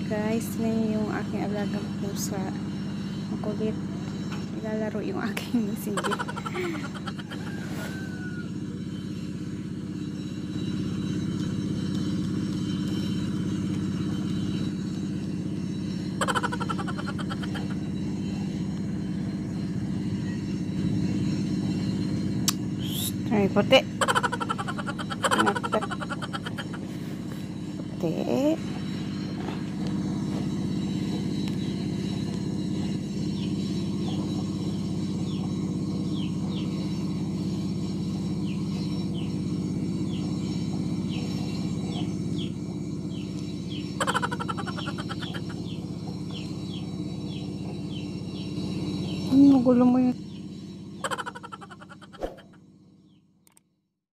Guys, tingnan yung aking alagang pusa. Ang kulit. Ilalaro yung aking messenger. Ay, puti. Puti. Magulo mo